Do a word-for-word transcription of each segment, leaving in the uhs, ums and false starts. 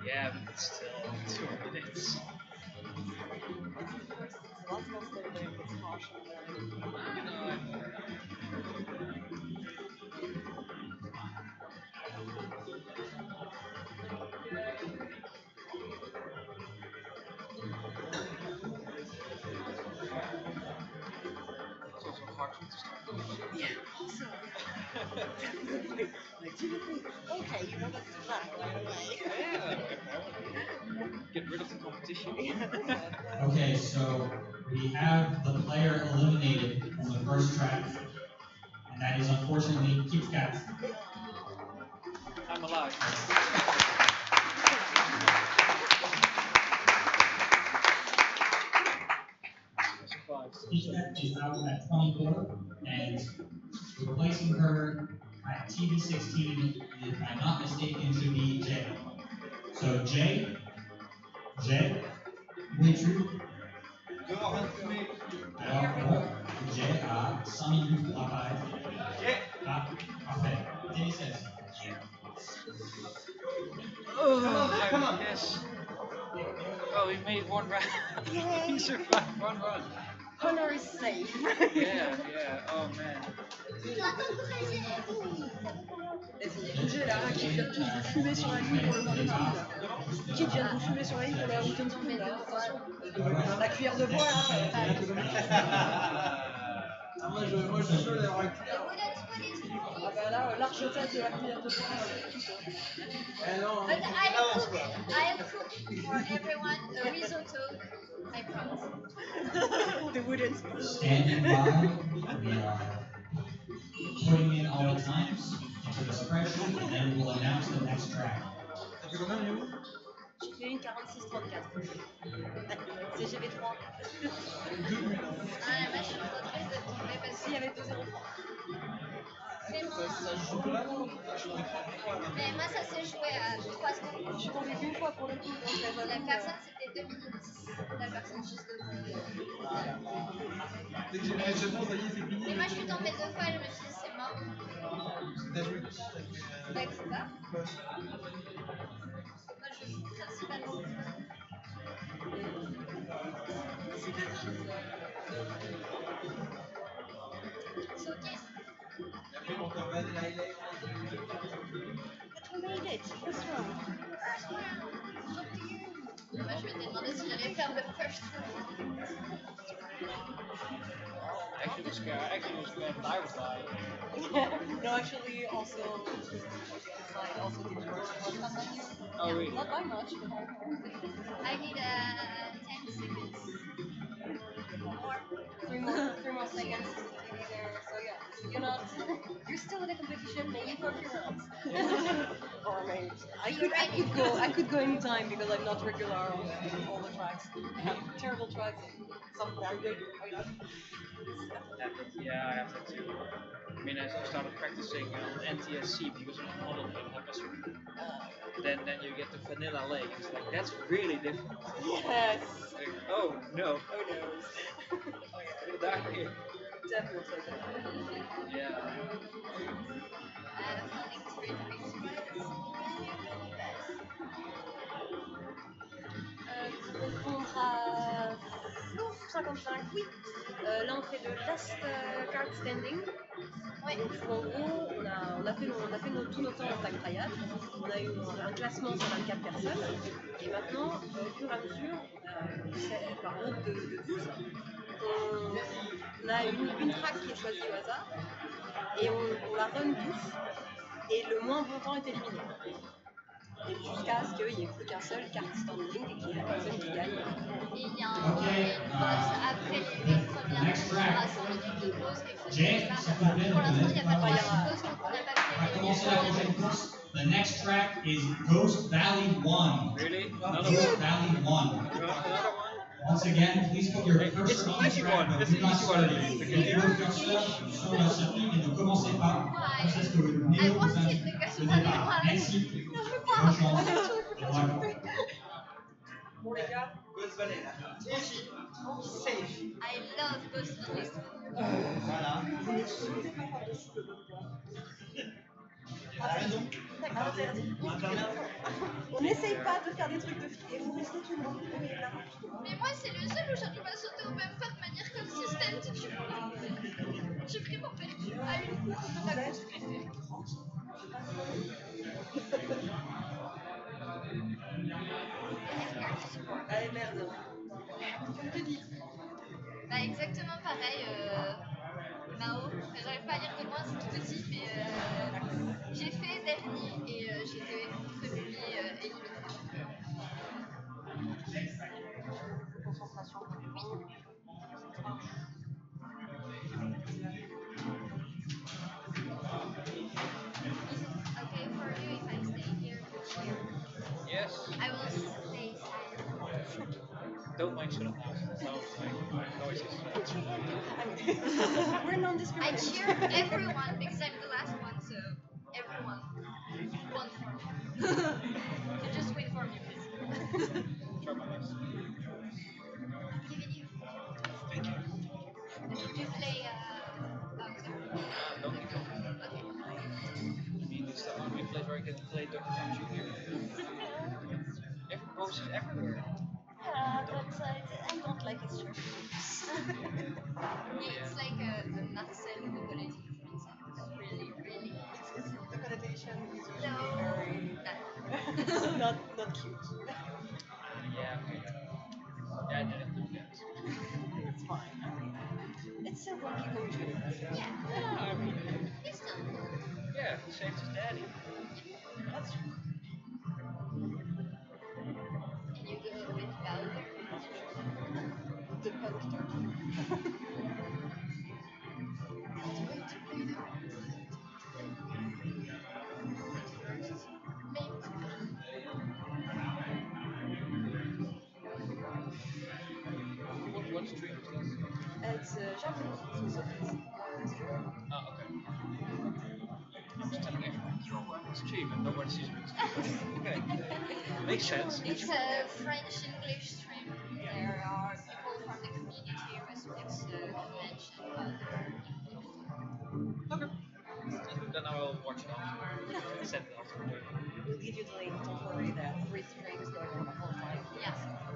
Yeah, but it's still two minutes. Lots of us there doing this caution. You know, I know. It's also hard to start. Yeah, also. Definitely. Like, typically, okay, you know that's the plan right away. Yeah, get rid of the competition. Okay, so we have the player eliminated from the first track, and that is unfortunately KitKat. I'm alive. KitKat is out at twenty-four, and replacing her at T V sixteen, if I'm not mistaken, should be Jay. So Jay, Jay, où es-tu? Alors, bon, Jay a cinq minutes pour apparaître. Ah, parfait. T V seize. Oh, come on. Yes. Oh, we made one round. Yay! He survived one run. Honor is safe. Yeah, yeah. Oh man. Et J'ai là, qui vient de vous fumer sur la ligne pour le premier tour. Qui vient de vous fumer sur la ligne pour le week-end tour là. Attention. La cuillère de bois là. Ah, moi, je, moi, je suis chaud d'avoir un cuillère. Ah bah là, large tête de la cuillère de bois. Eh non, But I'll cook, I'll cook for everyone a risotto, I promise. The wooden spoon. Standing by, we are putting in all the times into the spreadsheet, and then we'll announce the next track. ça fait combien de minutes? J'ai fait une quarante-six trente-quatre. C'est G V trois. Ah, là, je suis trop triste de tomber parce S'il y avait deux zéro trois. que Ça, ça se joue vraiment. mais moi, ça s'est joué à trois secondes. Je suis tombée une fois pour le coup. Donc La personne, c'était deux minutes dix. La personne juste devant. Dès que j'ai fait le bon, ça y est, c'est fini. Mais moi, je suis tombée deux fois, je me suis dit, c'est mort. T'as joué qui? Bah, je sais pas. Moi, je joue principalement. Mais c'est pas grave. C'est ok. Et après, on te remet les highlights. But we made it. First round. First round. Up to you. Moi, je m'étais demandé si j'allais faire le first round. Actually, was scared. Actually, was scared that I would die. No, actually, also, I also did worse. Oh really? Not by much, but I need uh, ten seconds. More. three more, three more seconds to be there. So yeah, you're not, you're still in the competition, maybe for a few rounds. Or maybe I could, I could go, I could go anytime because I'm not regular on uh, all the tracks. I have terrible tracks, some very good. I know. That, that, yeah, I have that too. I mean, I started practicing on N T S C because of the model in Hapasur. Then, then you get the Vanilla Lake. It's like that's really different. Yes. Like, oh no. Who knows? Oh yeah. Die here. Definitely. Yeah. I have a feeling it's really, really surprising. Euh, pour répondre à Flouf cinquante-cinq, oui. Euh, là, on fait de last uh, card standing. Ouais. Donc, en gros, on a, on a fait, nos, on a fait nos, tous nos temps en tag triad. On a eu un classement sur vingt-quatre personnes. Et maintenant, euh, au fur et à mesure, euh, c'est par groupe de, de douze, on, on a une, une track qui est choisie au hasard. Et on, on la run tous. Et le moins bon temps est éliminé. Et jusqu'à ce qu'il n'y ait plus qu'un seul carte standing et qu'il y ait la personne qui gagne. Et il y a un Okay, une pause après les deux premières next minutes, il y aura track. cinq minutes de pause, quelque chose Jay, comme s'il ça. te plaît, Pour l'instant, il n'y a pas de droit il y à aura- une pause, donc on n'a pas On va fait les commencer la prochaine course. The next track is Ghost Valley one. Really? Another Ghost one? Valley one. Another one? Once again, please put your It's cursor an on the easy track, one. but It's do an not easy one. study. Mettez votre curseur sur le circuit, mais ne commencez pas. Comme ça, ce que I Néo vous wanted indique the Ghost le Valley départ. one. Merci. Je veux Bonne pas. chance. Et voilà. Bon, les gars, Ghost Valley là. Easy. Safe. I love Ghost Valley. Voilà. vous ne sautez pas par-dessus le bloc. D'accord, interdit. On n'essaye pas de faire des trucs de filles. Et vous restez tout le monde. Oui, là, rapidement. Mais moi, c'est le seul où j'arrive à sauter au même temps de manière consistante. Tu vois. J'ai vraiment perdu à une course de ma course préférée. Allez, merde. Tu me dis. Bah, exactement pareil. Euh, Mao, j'arrive pas à lire de moi, c'est tout petit, mais euh, j'ai fait dernier et euh, j'ai fait premier euh, éliminé. Concentration. Okay for you if I stay here to cheer? Yes. I will stay silent. Don't mind shut up now. Sounds like noises. Put your hand behind. We're I non-discriminatory. cheer everyone because I'm the last one, so everyone won for me. So just wait for me, please. Try my best. Giving you. Thank you. Do you play uh, boxer? Uh, Donkey Kong. Okay. I mean, it's the only place where I can play Donkey Kong Junior Every pose is everywhere. Yeah, but I, I don't like his shirt. Yeah, it's like a, a Marcel de Coletti, for instance. Really, really. It's, it's, the connotation is usually No, very no. not not cute. Yeah, okay. Yeah, I didn't do that. It's fine. It's still Donkey Kong Junior Yeah, Yeah, I mean, it's still cool. yeah, he saved his daddy. That's true. And you go with Bowser. The poster. What, what stream is this? It's uh, Jarmouni, so Sophie's uh, stream. Oh, okay. I'm just telling everyone, yo, I'm on stream, and nobody sees me on stream. Okay. Makes sense. It's a French-English stream. There are people from the community who speaks uh, French and other English. Okay. Then I will watch it after. Send it after. We'll give you the link, don't worry, there are three streams going on the whole time. Yeah.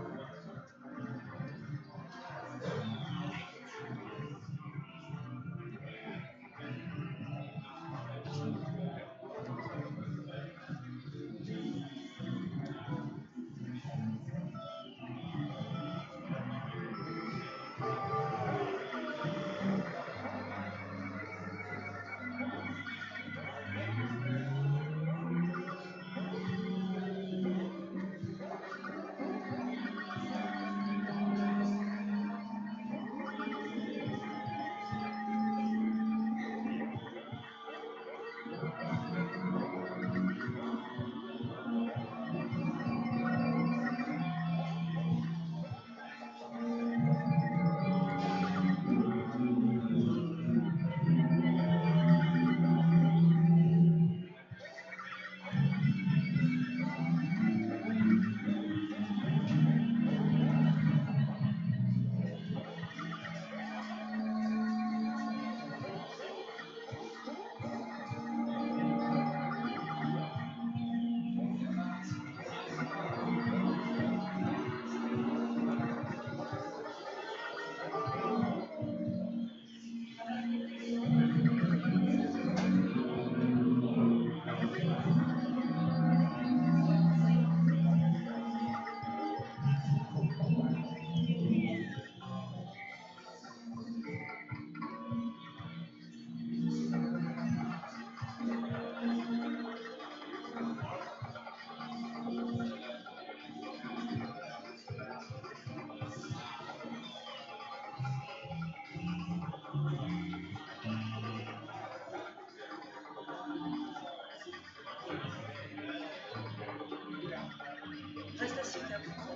Reste assis, t'es un peu trop.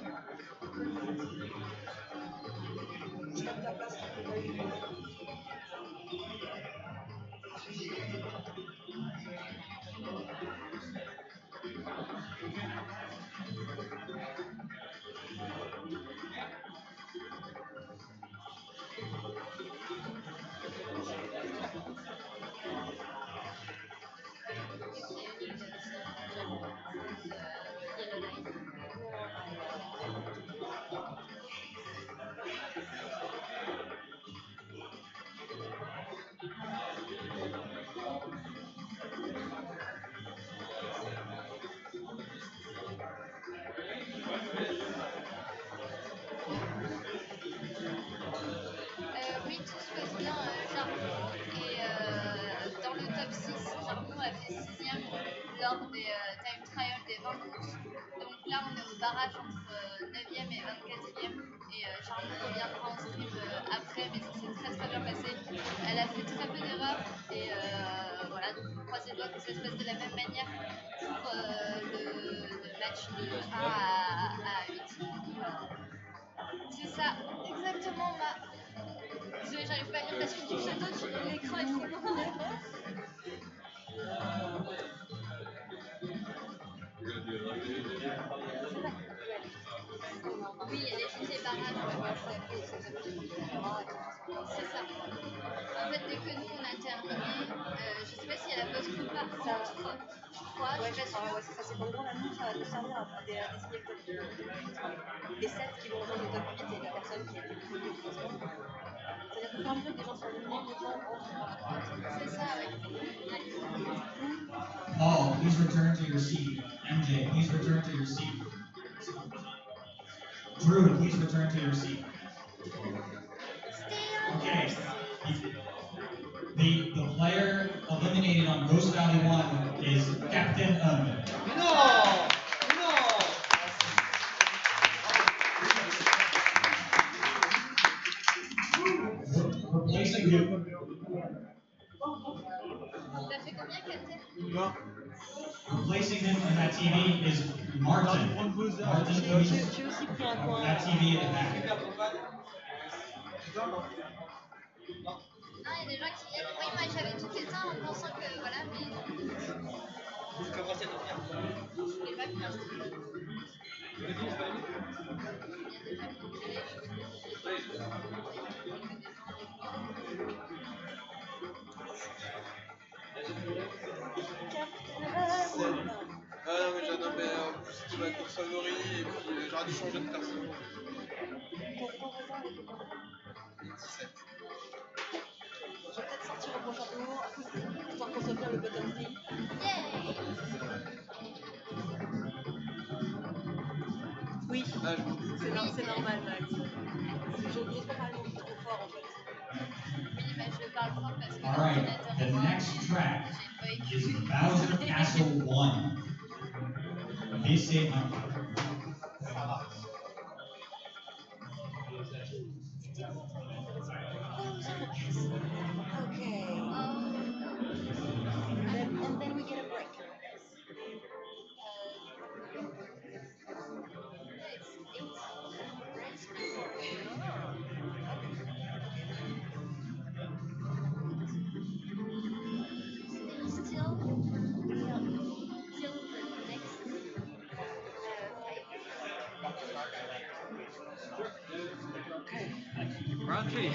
Je tape ta place, tu peux pas y aller. lors des euh, time trials des vingt courses. Donc là, on est au barrage entre euh, neuvième et vingt-quatrième. Et euh, Jarmouni reviendra en stream euh, après, mais ça s'est très très bien passé. Elle a fait très peu d'erreurs. Et euh, voilà, donc on croise les doigts que ça se passe de la même manière pour euh, le, le match de un à, à huit. C'est ça, exactement. Ma... Désolée, j'arrive pas à lire la suite du château, tu- l'écran est trop grand. Oui, elle est fusée barrage. C'est ça. En fait, dès que nous on a terminé, euh, je sais pas si elle a pause ou pas entre, je crois, je Ouais, suis je pas crois, sûre. ouais, c'est ça. C'est qu'en gros, la nous, ça va nous servir à, à dé- à désigner le top huit. Les sept qui vont rejoindre le top huit et la personne qui est le plus haut du classement. C'est-à-dire que quand même des gens sont éliminés, les gens entrent dans la droite. C'est ça, ouais. Paul, please return to your seat. M J, please return to your seat. Drew, please return to your seat. Stay on Okay. your seat. The, the player eliminated on Ghost Valley one is Captain Um. Mais non! Mais non! Replacing him, T'as fait combien, Captain? Non. replacing him on that T V is Martin. Martin, J'ai please. j'ai- j'ai aussi pris un coin. That T V in the back. Non, il y a des gens qui viennent. Oui, moi j'avais tout éteint en pensant que voilà, mais. Je voulais pas que je te Il y a des gens qui ont télé, Ah non, mais j'ai non, mais en plus c'était ma course favori et puis euh, j'aurais dû changer de personne. dix-sept. Je vais peut-être sortir au prochain tour, histoire qu'on soit bien le bottom three. Yay! Oui, Ah, je m'en doute. c'est nor- c'est normal, Max. Je n'ose pas parler non plus trop fort en fait. Oui, bah je parle fort parce que All right, l'ordinateur the est mort. next track J'ai pas is écrit. Bowser Castle one. This is Okay. Oh, And then, and then we get a break. Still, till the next Okay. Round three.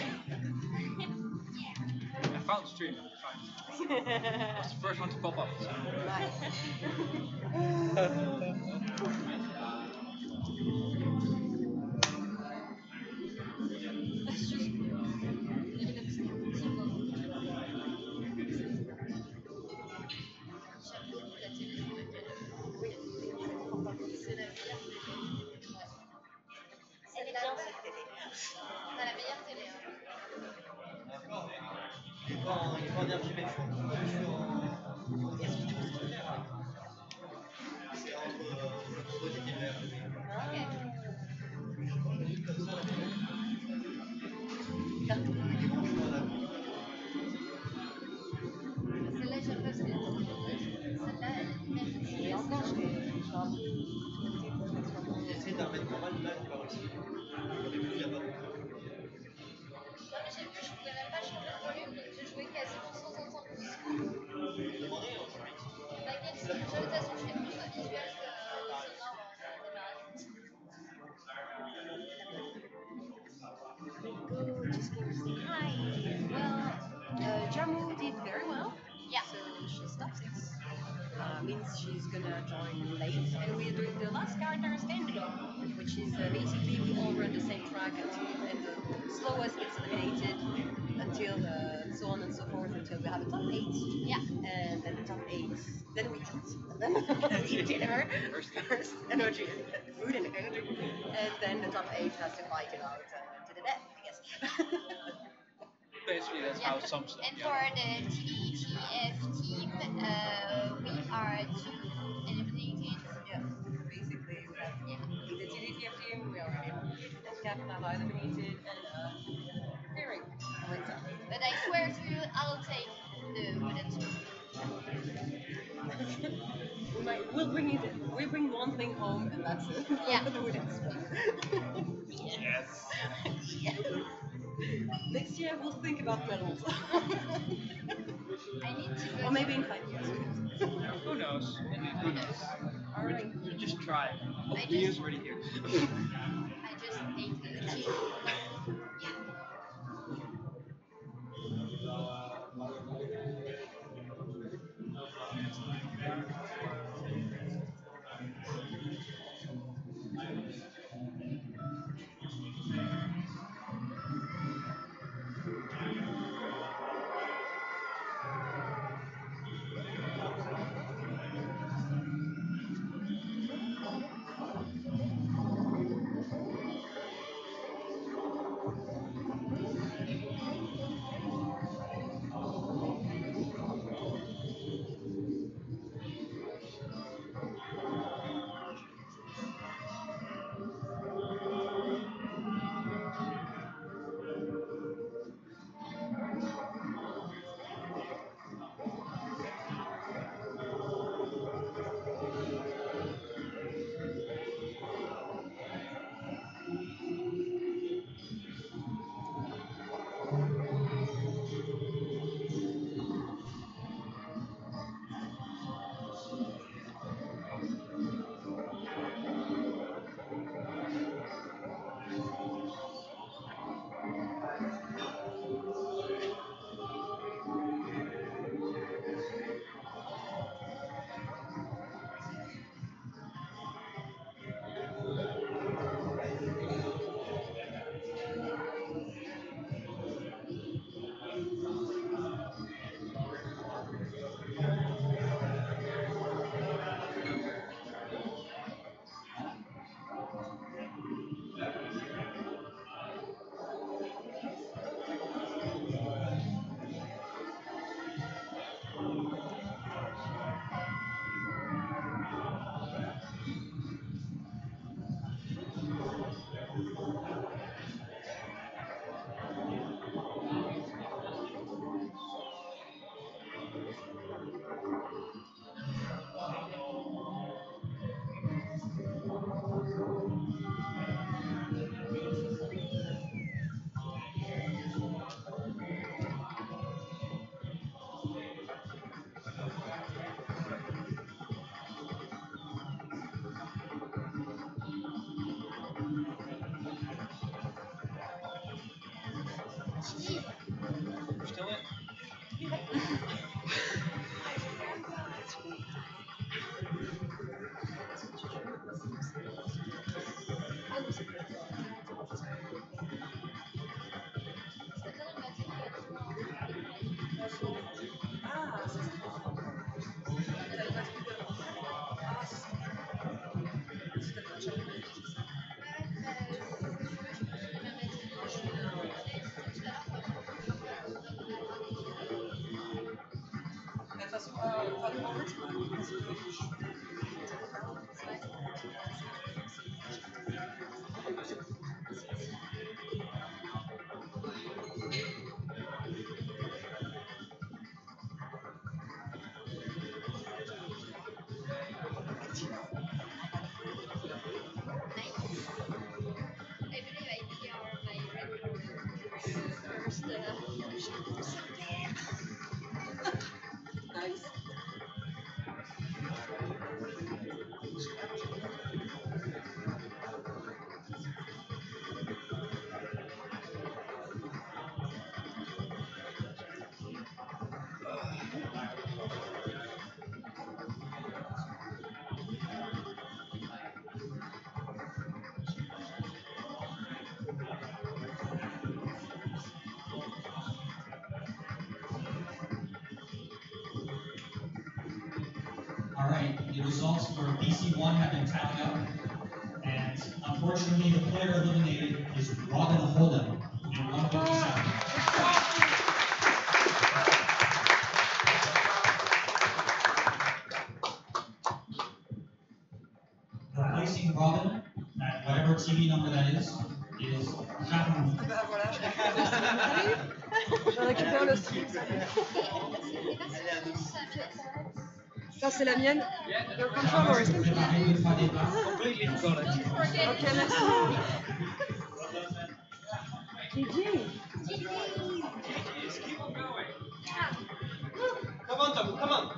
I found the stream. I was the first one to pop up. So. C'est la meilleure télé. Ouais. Elle est bien cette télé. On a la meilleure télé. Hein. Il est pas en il est pas en R G B, je suis en je suis en Qu'est-ce que tu veux ce faire? C'est entre euh, rose et vert. Ok. Comme ça, là. Carton. Voilà. Celle-là, j'aime pas parce qu'elle est trop petite. Celle-là, elle est immense. Et encore, je vais je vais un peu écouter pour que ça soit bon. J'ai essayé de la mettre normal, là, j'ai pas réussi. Au début, il y a pas. Non, mais j'ai vu, je pouvais même pas changer de volume, donc j'ai joué quasiment sans entendre musique. Demandez, hein, c'est vite. T'inquiète, je- de toute façon, je fais plus au visuel qu'au sonore en démarrage. Go to school. Hi. Well, uh, Jamu did very well. Yeah. So she's top six. Uh, means she's gonna join late, and we're doing the last character standing, which is uh, basically we all run the same track until and the slowest gets eliminated until uh, so on and so forth until we have a top eight. Yeah. And then the top eight, then we eat, then we eat dinner first, energy, food and energy, and then the top eight has to fight it out uh, to the death, I guess. Basically, that's Yeah. how it sums up. And Yeah. for the T E T F team, uh, we are two naar eliminated and uh, fearing wins out. But I swear to you, I'll take the wooden spoon. we might, we'll bring it. We bring one thing home, and that's it. Yeah. The wooden spoon. Yes. Yes. Next year we'll think about medals. I need to go. Or maybe in five years. Who knows? Indeed, who knows? All right. You just try. I The year's just- already here. I just ate the cheese. We're still in. Ah, ça c'est trop fort. T'as le masque de Ah, c'est ça. C'est peut-être un challenge, c'est ça. De toute façon, euh, enfin, nous, en fait, c'est pas parce que je suis nice. All right, the results for B C one have been tallied up, and unfortunately, the player eliminated is Robin Holen at one fifty-seven. Replacing Robin at whatever T V number that is is Jarmouni. Ah bah voilà, je récupère le string. Je récupère le string. Ça c'est la mienne. Your controller. Préparez deux, trois départs. Completely forgot it. Ok, merci. G G. Come on, Tom, come on.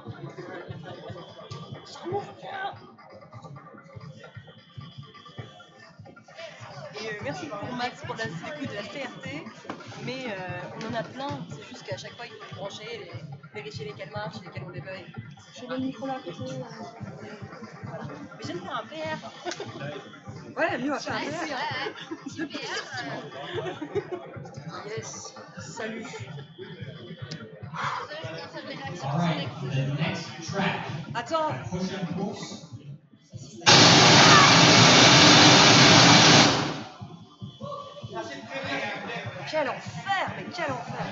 Et euh, merci pour Max pour la l'écoute de la C R T, mais euh, on en a plein, c'est juste qu'à chaque fois il faut les brancher, les, vérifier lesquels marchent, lesquels ont des bugs. J'ai le micro là à côté. Euh... Voilà. Mais j'aime faire un P R. Ouais, lui on va faire un P R. Ouais, ouais. Yes, salut. All right, the next track. Attends. La prochaine course. Quel enfer, mais quel enfer.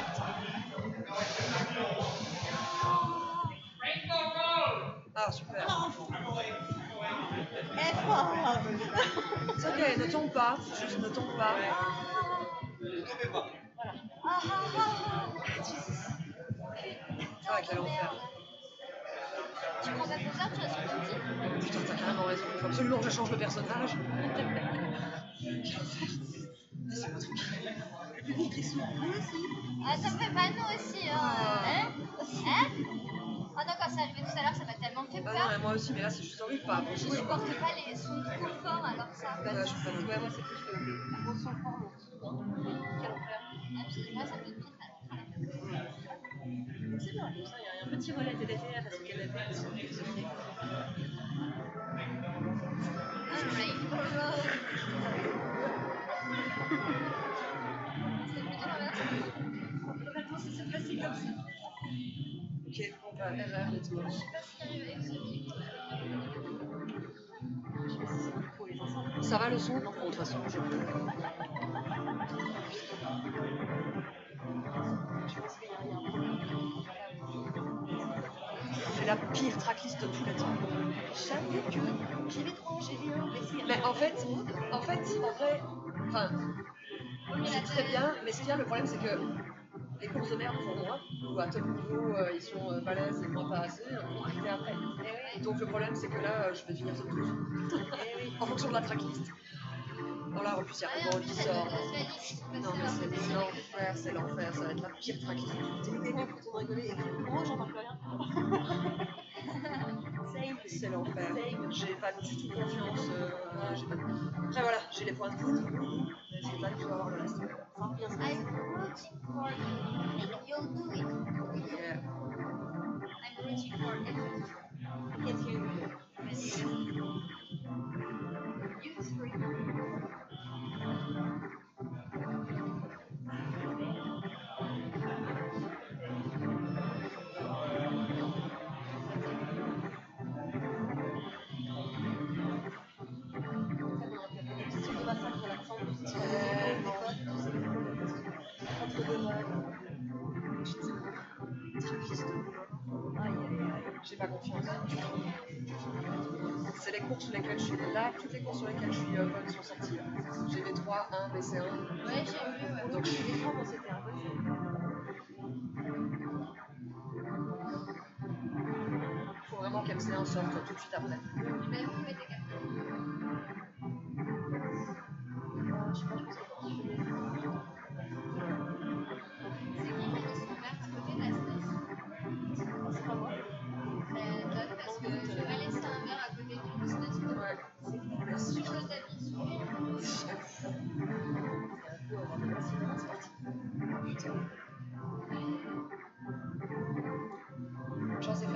Ah super. C'est ok, ne tombe pas, juste ne tombe pas. Ne tombez pas. Ah quel enfer. Tu prends pas ton heure, tu restes tout petit. Putain, t'as carrément raison, il faut absolument que je change de personnage. Laissez-moi tranquille. Le public est sourd, nous aussi. Ah, ça me fait pas nous aussi, hein. Hein? Hein? Ah non, quand c'est arrivé tout à l'heure, ça m'a tellement fait Ah non, peur. mais moi aussi, mais là c'est juste horrible, pas Je avancer. supporte pas les sons trop forts alors que ça. Bah, je suis pas ouais, moi c'est plus le gros son fort, mon quel enfer. Ah, parce que moi, ça me fait pire. C'est bien, comme ça, il y a un petit relais T D T R parce que canapé, c'est ok. Rainbow Road. C'était plutôt l'inverse. Honnêtement, ça s'est passé comme ça. Ok, bon bah, erreur, let's go. Je sais pas si t'arrives avec ce micro. Je sais pas si c'est micro les enceintes. Ça va le son? Non, bon, de toute façon, je peux. Je pense qu'il y a un problème. C'est la pire tracklist de tous les temps. Jamais que j'ai les trois, j'ai les un, mais si. Mais en fait, en fait, en vrai, enfin, c'est très bien, mais ce qu'il y a, le problème, c'est que les courses de merde pour moi, où à top niveau, euh, ils sont euh, balèzes et moi pas assez, on arrive après. Et donc le problème, c'est que là, euh, je vais finir top douze. En fonction de la tracklist. Non, là, en plus, il y a un gros qui sort. Non, mais c'est l'enfer, c'est l'enfer, ça va être la pire tracklist. C'est une idée pour tout rigoler et moi, j'en parle plus rien. C'est l'enfer. J'ai pas du tout confiance. Euh, j'ai pas... Après, voilà, j'ai les points de coude. C'est là qu'il faut avoir le reste. I'm rooting for you, and you'll do it. Yeah. I'm rooting for everything. Get you. You three. J'ai pas confiance. C'est les courses sur lesquelles je suis là, toutes les courses sur lesquelles je suis euh, bonne sont sorties. J'ai V trois, un, V C un. Ouais, j'ai vu, ouais. Donc je suis les trois, moi c'était un bon. Il faut vraiment qu'M C un sorte tout de suite après. Mais vous mettez quatre. Je sais pas, je pense que quand tu fais les... C'est qui qui a mis son verre à côté de la snus? C'est pas moi. Ben, donne parce que je vais pas laisser un verre à côté d'une snus. Ouais. Merci. Tu poses ta vie dessus. C'est un peu avoir de merci, c'est parti. Putain. Chance F F.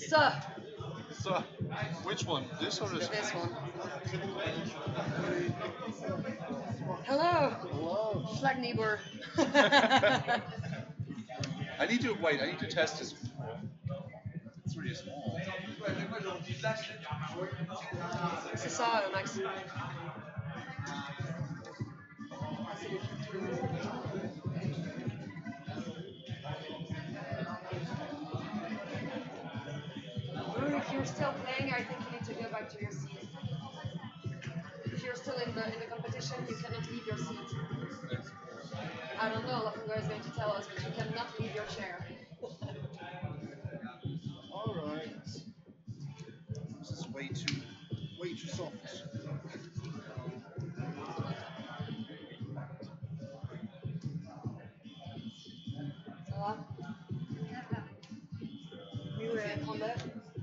So, So, which one? This or this? this one. Hello, Hello. flag neighbor. I need to wait. I need to test this. It's really small. C'est ça, euh, Max. Ah, c'est les filtres. Or if you're still playing, I think you need to go back to your seat. If you're still in the in the competition, you cannot leave your seat. I don't know, Lafengo is going to tell us, but you cannot leave your chair. All right. This is way too, way too soft. Ça va? Mieux est prendre l'air?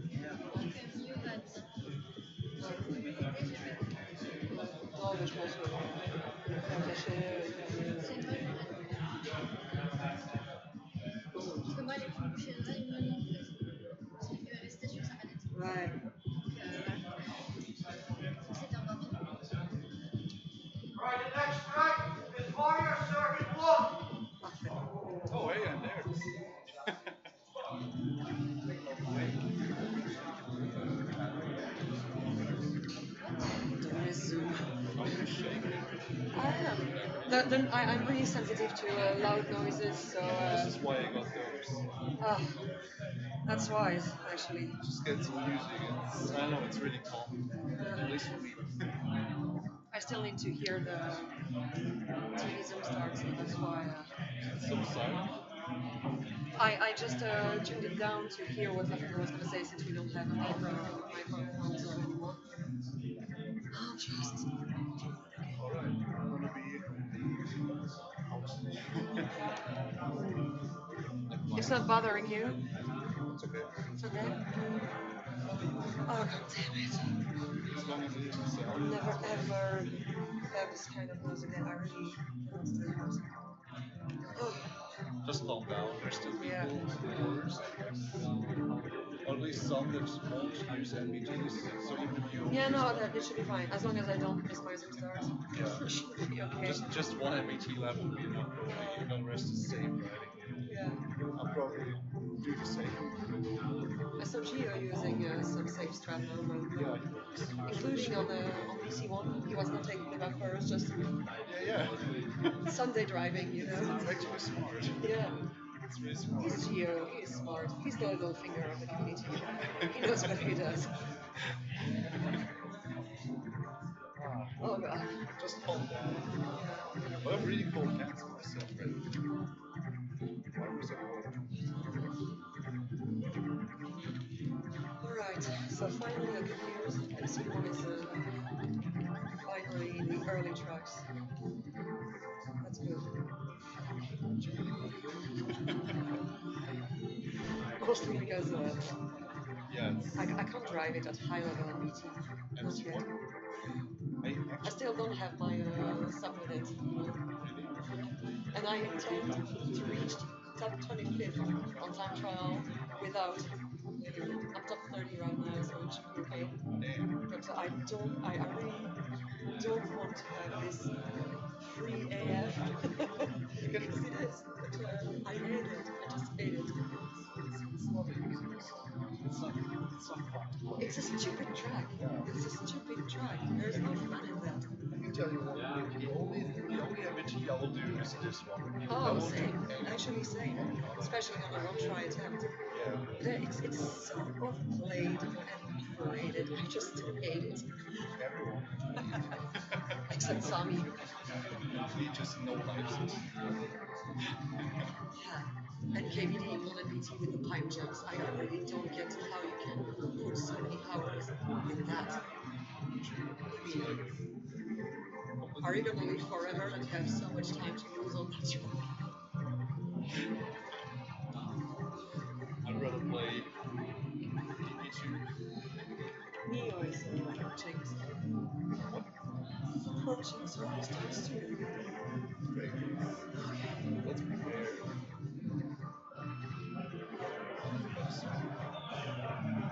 Non, mais je pense que faire cacher. Parce que moi, les plus bouchées de rail, maintenant, en fait. Parce qu'il est resté sur sa manette. Ouais. C'était encore bien. Right, the next track is Warrior Circuit one. Oh, hey, I'm there. Zoom. Oh, you're shaking. I am. The, the, I, I'm really sensitive to uh, loud noises, so. Uh, This is why I got those. oh, that's wise, actually. Just get some music. It's, I know it's really calm. At least for me. I still need to hear the T V Zoom start, so that's why. Uh, It's so silent. I, I just uh, tuned it down to hear what Lafayette was going to say since we don't have a micro, microphones anymore. Oh, just. Alright, I'm gonna be It's not bothering you? It's okay. It's okay? Oh, god damn it. As long as it is the I'll sound. never ever have this kind of noise again. I really cannot stand it. Oh. Just calm down. There's still people Yeah. indoors, I guess. Or at least some that won't use M B Ts. So even if you Yeah, no, that, it should be fine. As long as I don't miss my zoom start. Yeah. It should be okay. Just just one M B T left would be enough. Even the rest is safe driving. Yeah. I'll probably do the same. I saw Gio using uh, some safe strap now, but Yeah. including on the on P C one. He was not taking the back first, just Yeah, yeah. Sunday driving, you know. It's actually smart. Yeah. It's really smart. He's Gio, he's smart. He's the little finger of the community. He knows what he does. Ah, Oh god. just calm down. But I'm really cold cats myself, right? Why was I Alright, so finally a good news. M C one is uh, finally in the early tracks. That's good. Mostly because uh, Yeah, it's I, I can't drive it at high level in B T. M Not C yet. one. I I actually still don't have my uh, sub with it. And I intend to reach top twenty-fifth on time trial without. I'm top thirty right now, so it should be okay. damn. But I don't, I, I really don't want to have this free A F. Because it is. But uh, I hate it. I just hate it. It's not it's not it's not practical. It's a stupid track. It's a stupid track. There's no fun in that. I can tell you what, the only the only M B T I will do is this one. I Oh, won't same. do any- Actually, same. Especially on a one-try attempt. Yeah. The- It's, it's so overplayed and overrated. I just hate it. Everyone. Except Sami. He just no likes it. Yeah. And K B D on N B T with the pipe jumps. I really don't get how you can put so many hours in that. It's like Are you gonna live forever and have so much time to lose on that? I'd rather play P P two. Neo is approaching. What? Approaching service times two. Great. Let's prepare.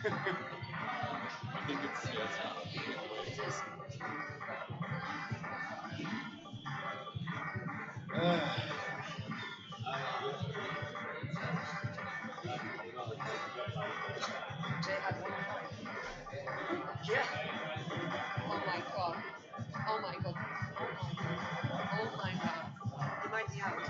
I think it's, yeah, it's hard. It is. Uh, Jay had one on five. Yeah. Oh my god. Oh my god. Oh my god. He might be out.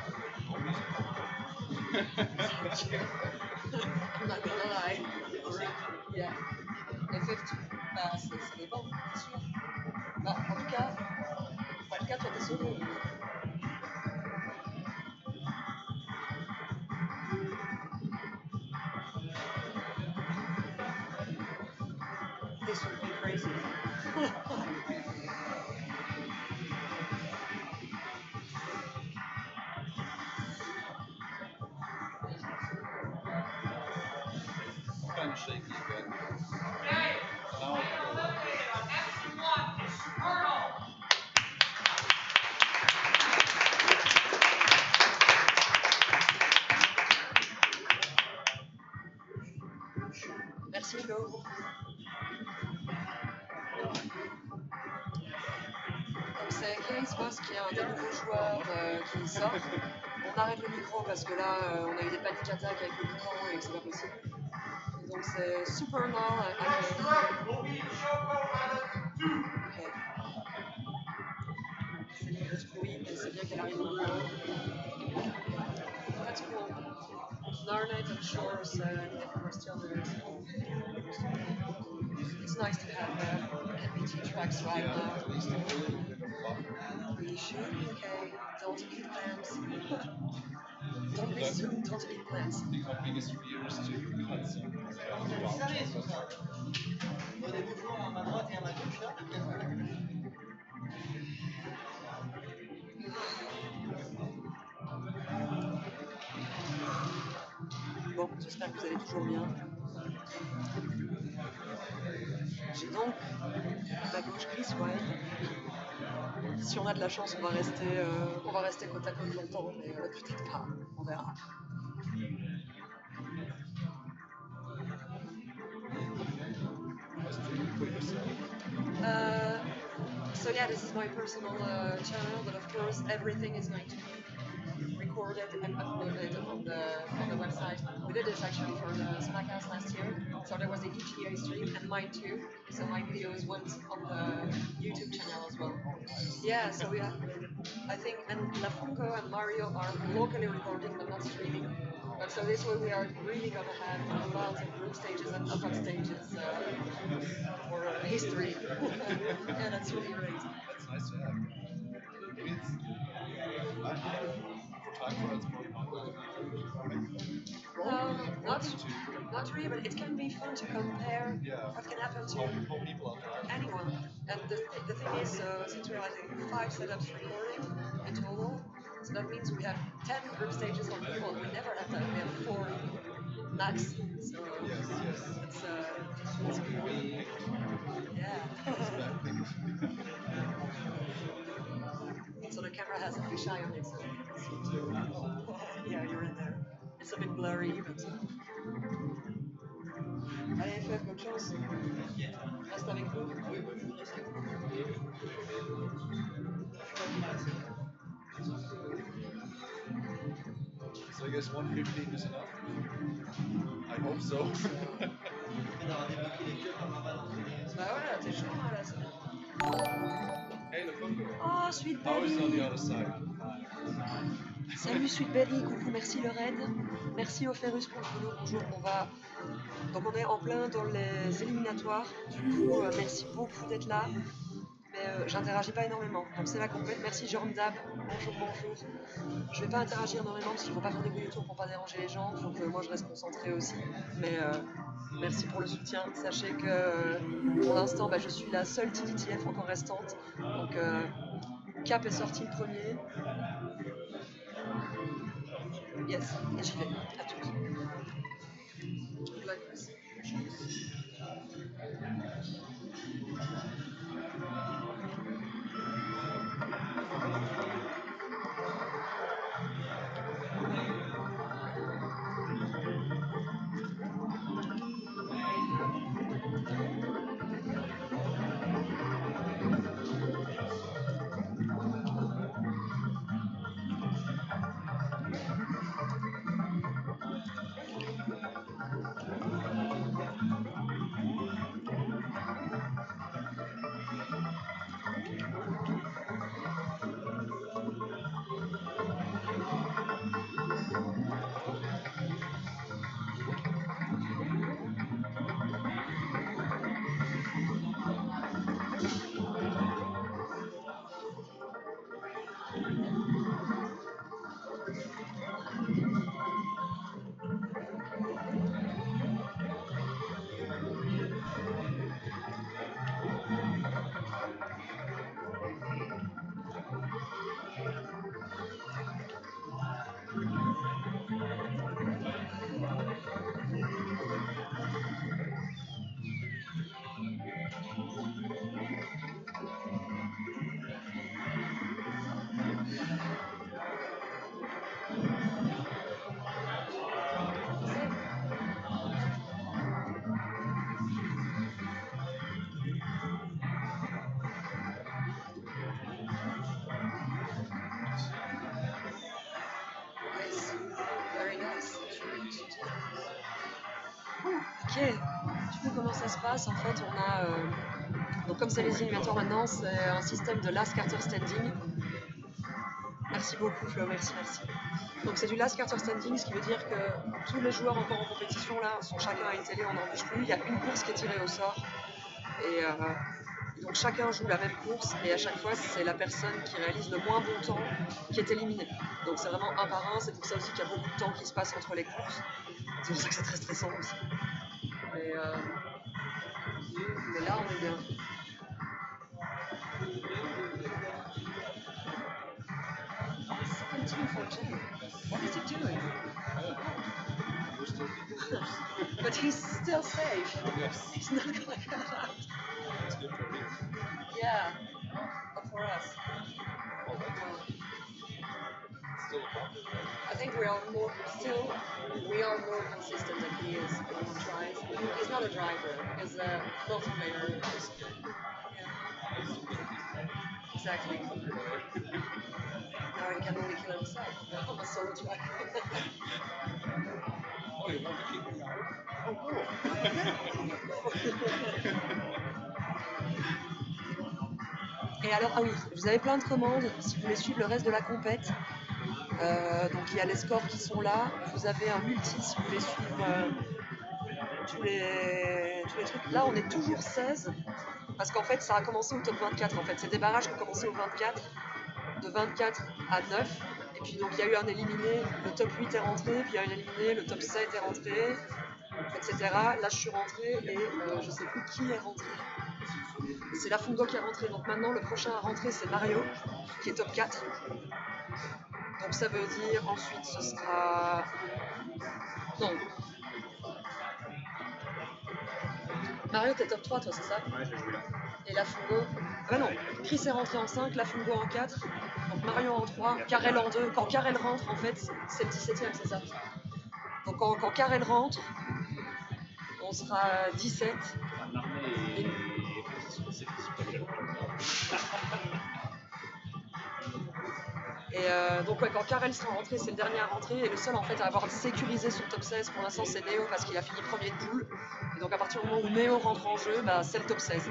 I'm not gonna lie. Yeah. Le fifty. Bah, c'est- ça dépend, bien sûr. Bah, en tout cas, en tout cas, toi, t'es sauvé. This would be crazy. kind of shaky again. Okay, Now, and eliminated on extra one is Skirtle. Merci, Flo. Donc c'est Case Boss qui est un des nouveaux joueurs euh, qui sort. On arrête le micro parce que là, euh, on a eu des paniques attaques avec le micro et que c'est pas possible. Et donc c'est Super Null à Next Case. strike will be Choco Island two. Ok. C'est une grosse bruit, mais c'est bien qu'elle arrive au micro. That's cool. Narnite and Shores, uh, we're still there. It's nice to have uh, N B T tracks right yeah, now. at least a little bit of buffer. We should be okay. Don't eat plants. Don't be soon, don't eat plants. The biggest fear is to cut some uh, C'est wild sérieux tout chocolate. ça. Il y a des mouvements à ma droite et à ma gauche là. Bon, j'espère que vous allez toujours bien. J'ai donc ma gauche Chris Wilde. Si on a de la chance, on va rester, euh, on va rester côte à côte longtemps, mais euh, peut-être pas. On verra. Just to put yourself. Uh, so yeah, this is my personal uh, channel, but of course everything is going to be recorded and uploaded on the on the website. We did this actually for the Smackhouse last year, so there was the E G A stream and mine too. So my videos went on the YouTube channel as well. Yeah, so we have, I think, and Lafungo and Mario are locally recording but not streaming. But so this way we are really gonna have a lot of group stages and up stages uh, for uh, history. Yeah, that's really great. That's nice to have. I mean, it's, I, I, for time for it's more fun. No, not, not really, but it can be fun to compare Yeah. what can happen How, to how people are there. anyone. And the, the thing is, uh, since we're I think five setups recording in total, so that means we have ten group stages on people. We never have that. We have four max. So Yes, yes. it's uh, it's We yeah. it's back. So the camera has a fisheye on it, so you can see too. Yeah, you're in there. It's a bit blurry, but. Allez, F F, bonne chance. Reste avec nous. Oui, bah, je voudrais rester. So I guess one fifteen is enough. I hope so. On aura débloqué les queues comme un ballon. Bah voilà, t'es chaud, hein, là, c'est bien. Hey, the Fungo. Oh, Sweet How is it on the Berry. other side? Salut Sweet Berry, coucou, merci le raid. Merci Opherus pour le follow, bonjour, on va... Donc on est en plein dans les éliminatoires, du coup euh, merci beaucoup d'être là. Mais euh, j'interagis pas énormément, donc c'est la complète. Merci Jormdab, bonjour, bonjour. Je vais pas interagir énormément parce qu'il faut pas faire de bruit autour pour pas déranger les gens, faut que moi je reste concentré aussi. Mais euh, merci pour le soutien. Sachez que euh, pour l'instant bah, je suis la seule T D T F encore restante. Donc euh, Cap est sorti le premier. Yes, et j'y vais. À toutes. Good luck, Chris. Ok, du coup comment ça se passe? En fait on a, euh, donc comme c'est les éliminatoires maintenant, c'est un système de last quarter standing. Merci beaucoup Flo, merci, merci. Donc c'est du last quarter standing, ce qui veut dire que tous les joueurs encore en compétition là sont chacun à une télé, on n'en bouge plus, il y a une course qui est tirée au sort. Et euh, donc chacun joue la même course et à chaque fois c'est la personne qui réalise le moins bon temps qui est éliminée. Donc c'est vraiment un par un, c'est pour ça aussi qu'il y a beaucoup de temps qui se passe entre les courses. C'est pour ça que c'est très stressant aussi. Mais, euh, mais là on est bien. seventeen for Jay. What is he doing? But he's still safe. Yes. He's not gonna get out. It's good for me. Yeah, but for us. Oh, that's still a problem, right? I think we are more still we are more consistent than he is when he tries. He's not a driver, he's a multiplayer. Yeah. Exactly. Now he can only kill himself. I'm a solo driver. Oh, you want to keep me out? Oh, cool. Et alors, ah oui, vous avez plein de commandes si vous voulez suivre le reste de la compète. Euh, donc il y a les scores qui sont là. Vous avez un multi si vous voulez suivre euh, tous, les, tous les trucs. Là, on est toujours seize parce qu'en fait, ça a commencé au top vingt-quatre. En fait, c'est des barrages qui ont commencé au vingt-quatre, de vingt-quatre à neuf. Et puis donc il y a eu un éliminé, le top huit est rentré, puis il y a un éliminé, le top sept est rentré, et cetera. Là, je suis rentrée et euh, je sais plus qui est rentré. C'est la Fungo qui est rentrée. Donc maintenant, le prochain à rentrer, c'est Mario, qui est top quatre. Donc ça veut dire ensuite ce sera... Non. Mario, t'es top trois, toi, c'est ça? Ouais, j'ai joué là. Et la Fungo... Ah bah non, Chris est rentré en cinq, la Fungo en quatre, donc Mario en trois, Karel en deux. Quand Karel rentre, en fait, c'est le dix-septième, c'est ça? Donc quand, quand Karel rentre, on sera dix-sept. Et... Et euh, donc ouais, quand Karel sera rentré, c'est le dernier à rentrer et le seul en fait à avoir sécurisé son top seize pour l'instant c'est Néo parce qu'il a fini premier de poule. Et donc à partir du moment où Néo rentre en jeu, bah, c'est le top seize.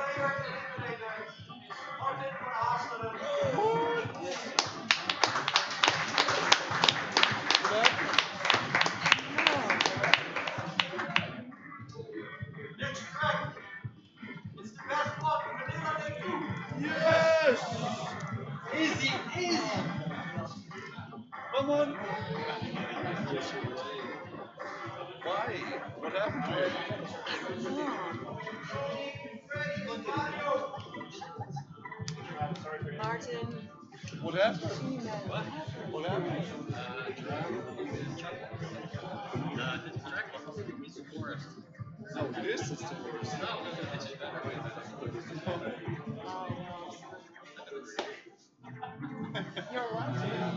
Next track. It's the best one. Vanilla they do. Yes! Easy, easy! Come on! Why? What happened to him? Martin. What happened? What? What happened? Uh, the track is the forest. Oh, this is the worst. No, no, no, this is better, way better. You're what?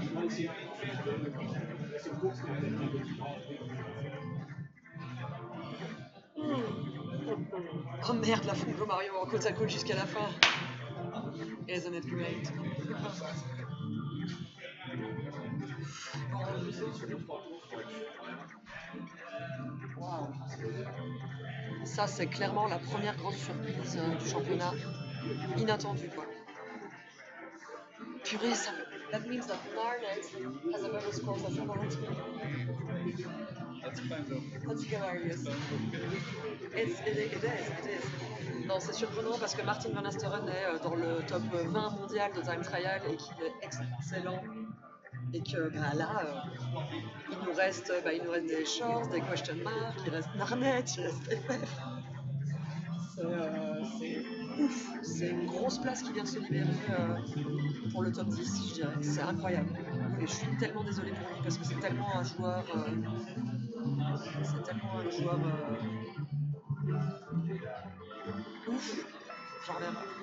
Oh merde, la Fungo Mario en côte à côte jusqu'à la fin. Isn't it great? Wow. Ça, c'est clairement la première grosse surprise euh, du championnat. Inattendue, quoi. Purée, ça, that means that Marnet has a better score than Jarmouni. That's kind of... That's hilarious. It's, it, it is, it is. Non, c'est surprenant parce que Martin Van Asteren est euh, dans le top vingt mondial de time trial et qu'il est excellent. Et que bah, là, euh, il, nous reste, bah, il nous reste des shorts, des question marks, il reste Narnet, il reste F F. C'est euh, ouf, c'est une grosse place qui vient de se libérer euh, pour le top dix, je dirais. C'est incroyable. Et je suis tellement désolée pour lui parce que c'est tellement un joueur. Euh, c'est tellement un joueur. Euh, ouf, j'en reviens pas.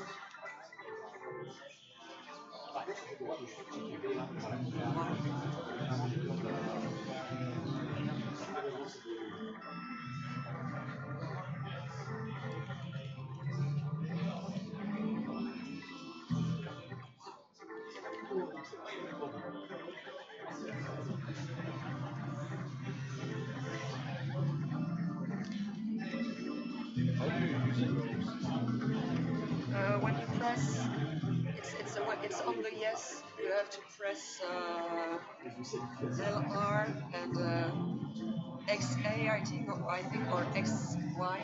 Uh, when you press, it's it's a, it's on the yes. You have to press uh, L R and uh, X A, I think, or I think, or X Y.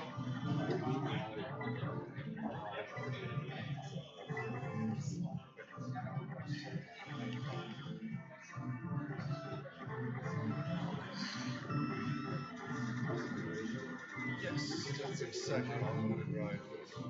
Yes, that's exactly how I'm gonna drive.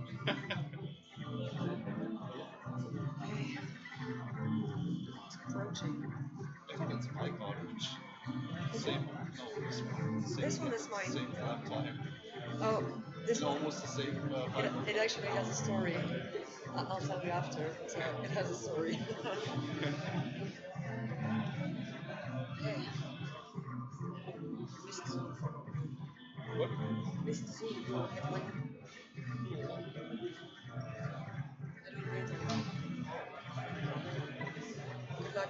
It's approaching. I think it's my car, which same. No, this one. Same, This one is mine. Same lap time. Oh, this It's one. almost the same. Uh, It, time. it actually has a story. I- I'll tell you after. So it has a story. Okay. Mist zoom. What? Mist zoom for headwind. I don't rate it. Good luck.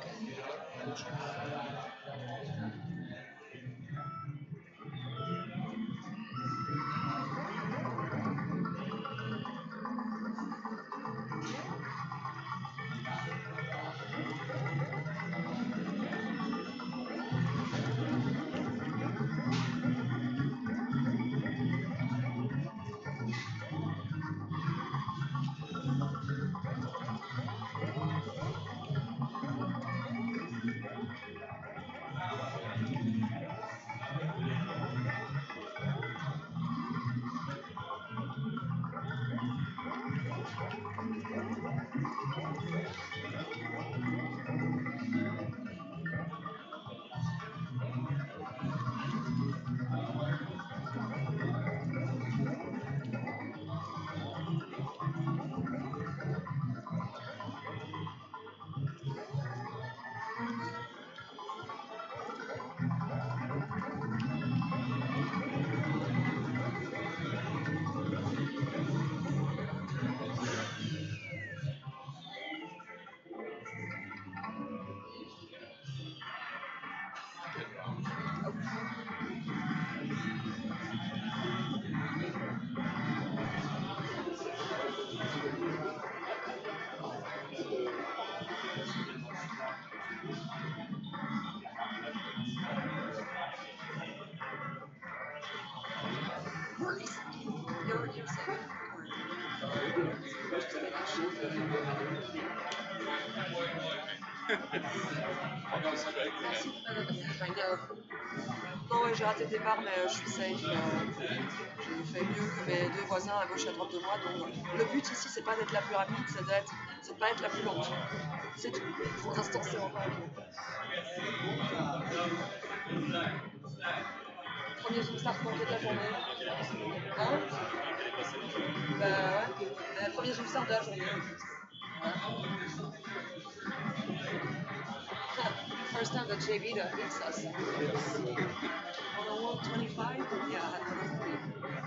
You're, you're, you're safe. Merci. I know. Non, ouais, j'ai raté le départ, mais euh, je suis safe. euh, j'ai fait mieux que mes deux voisins à gauche et à droite de moi. Donc, le but ici, c'est pas d'être la plus rapide, c'est d'être, c'est de pas être la plus lente. C'est tout. Pour l'instant, c'est encore bien. Premier start manqué de la journée. Hein? Bah ouais. Euh, premier start de la journée. First time that J V beats us. On a one twenty-five? Yeah, that was three.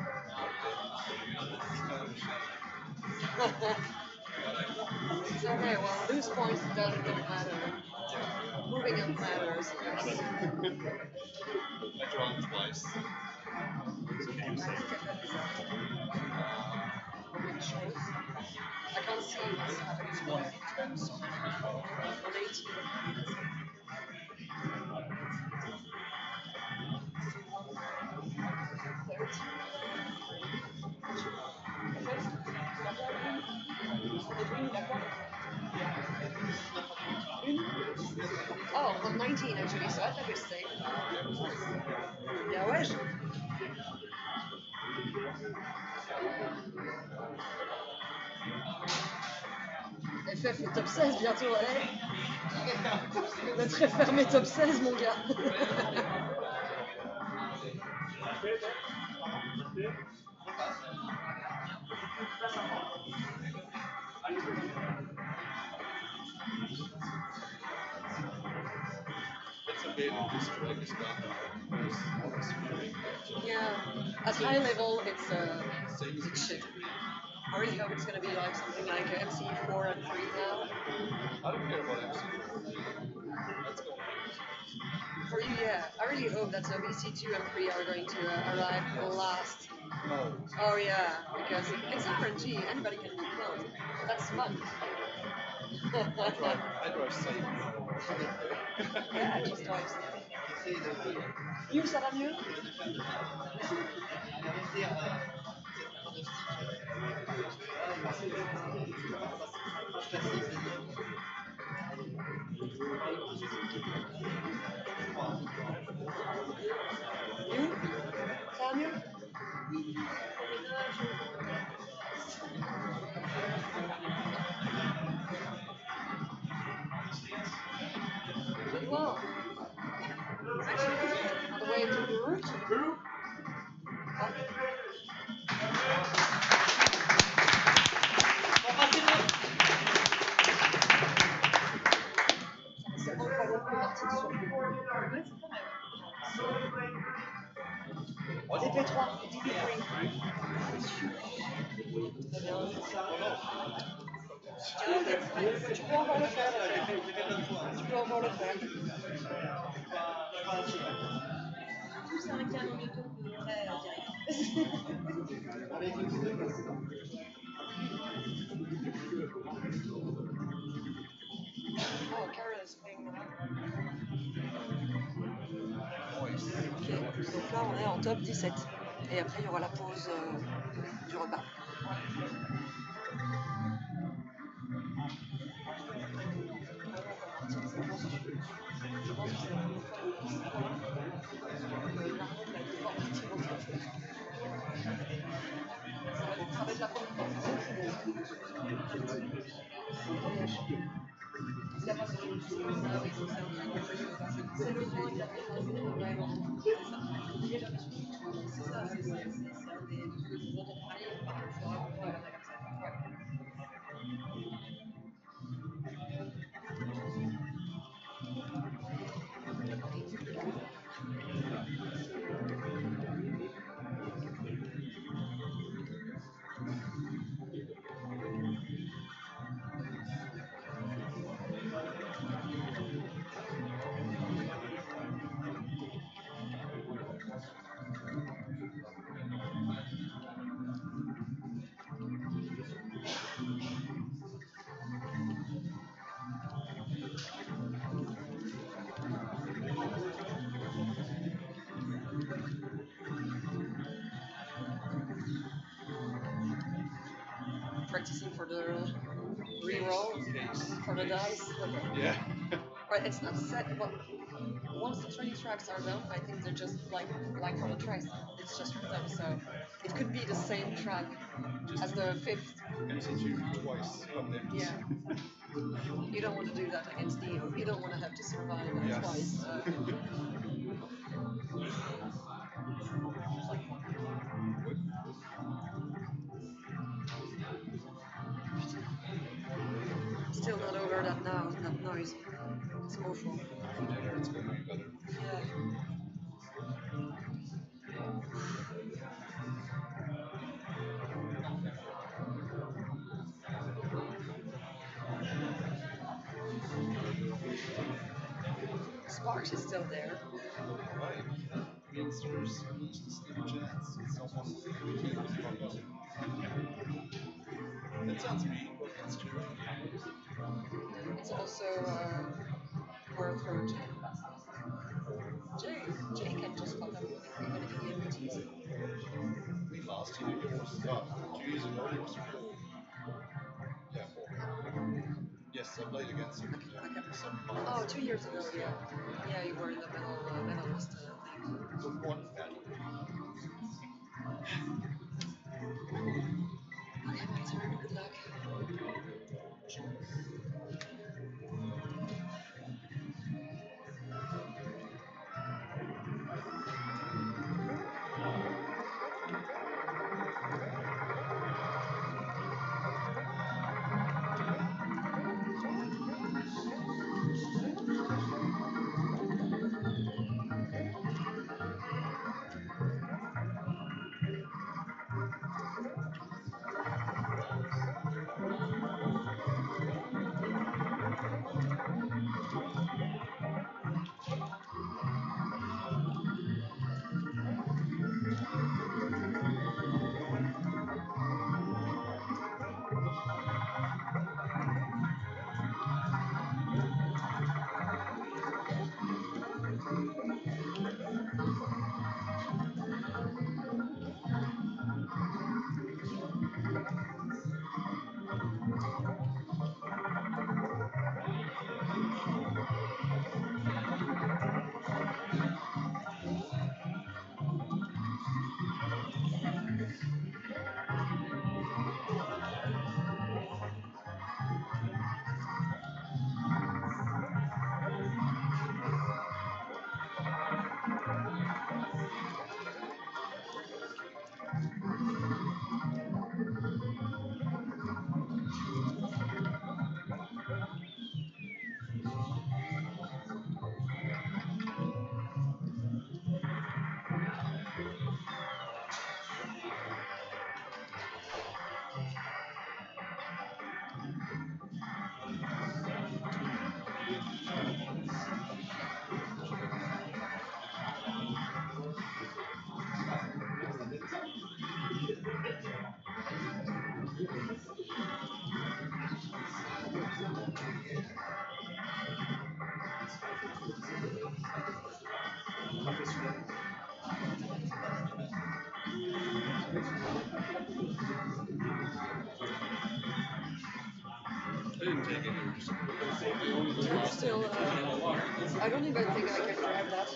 It's okay, well, lose points doesn't don't matter. Moving up matters. Yes. I drove twice. I can't see what's happening. One ten something. On eighteen. Oh, on nineteen actually, so I think it's safe. Yeah, ouais. je- F F est top seize bientôt, ouais. Il va très fermé top seize, mon gars. It's a bit of this track is done. There's always feeling. Yeah, at high level, it's uh, Same as it's shit. I really hope it's gonna be like something like M C four and three now. I don't care about M C four. That's gonna For you, yeah. I really hope that uh, V C two and three are going to uh, arrive last. No. Oh yeah, because it's R N G, anybody can be killed. That's fun. I drive, I drive safe. Yeah, just twice. Qui essaye de, de You, ça va mieux? faire de ça. J'ai envie de dire, euh, cette pronostic, euh, parce que c'est classique, c'est-à-dire. You? Ça va mieux? Well, actually, on the way to the route. C'est incroyable que Martine soit plus loin. D P trois, D P trois. Très bien, c'est ça. Tu peux encore le faire. Tu peux encore le faire. Tous un canon bientôt prêt à direct. Avec le coup de passe. Oh, Carol is playing now. Nice. Ok, donc là on est en top dix-sept. Et après il y aura la pause euh, du repas. Je pense que c'est la première fois depuis six mois que l'armée va devoir partir en train. Ça va être la première fois. Il a pas besoin de choses. Ah oui, c'est un c'est le point de la défense. Ouais, c'est ça. Il est jamais suivi. C'est ça, c'est c'est- c'est- c'est un des trucs dont on parlait par le forum. Voilà, comme ça. Ouais. Practicing for the reroll, Case. for the dice. Yeah. Right, it's not set, but once the twenty tracks are done, I think they're just like like for the tracks, it's just for them, so it could be the same track as the fifth. Execute twice on them. Yeah. You don't want to do that against Neo. You don't want to have to survive uh, Yes. twice. Uh, still not over that now, that noise. It's awful. For dinner, it's going to be better. Yeah. Sparks is still there. Right. Means there's at least a slim chance someone will take this fuck up. That sounds mean, but it's true. It's also uh, worth for Jay. Jay, Jay can just fuck up even if he abilities. We lost two years. Well, two years ago, it was four. Yeah, four. Yes, I played against him in uh, seven months. Oh, two years ago, yeah. Yeah, you were in the medal, uh, medalist uh, thing. So one battle. Okay, my turn. Good luck. I didn't take any risks. You're still, uh, I don't even think I can drive that.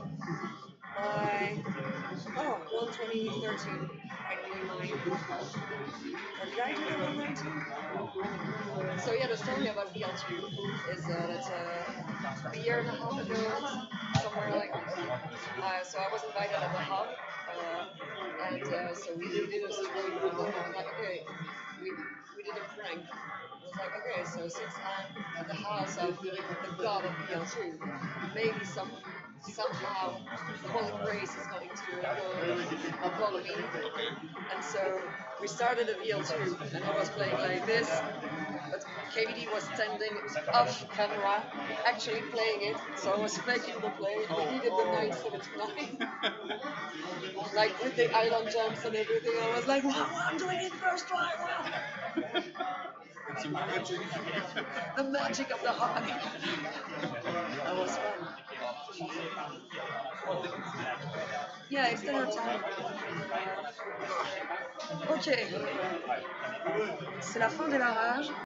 My, oh, one twenty thirteen, finally mine. Or did I do the one nineteen? So yeah, the story about V L two is uh, that uh, a year and a half ago, somewhere like, uh, so I was invited at the hub, uh, and uh, so we did a stream, and I was like, okay, we, we did a prank. I was like, okay, so since I'm at the house of the god of V L two, maybe some somehow the Holy Grace is going to go upon me. And so we started a V L two, and I was playing like this, but K V D was standing off camera, actually playing it, so I was faking the play. We did the nine seventy-nine, like with the island jumps and everything. I was like, wow, I'm doing it first try, wow. It's a magic. The magic of the hog. That was fun. Yeah, extend our time. Ok. C'est la fin des barrages.